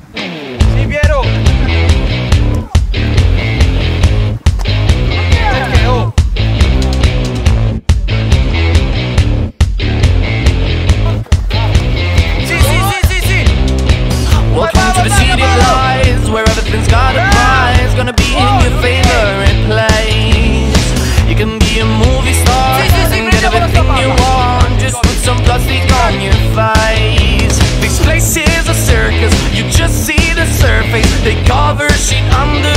Sí, Piero. Welcome to the city of lies, where everything's got a prize. Gonna be in your favorite place. You can be a movie star and get everything you want. Just put some plastic on your face. This place is a circus, you just see the surface. They cover shit under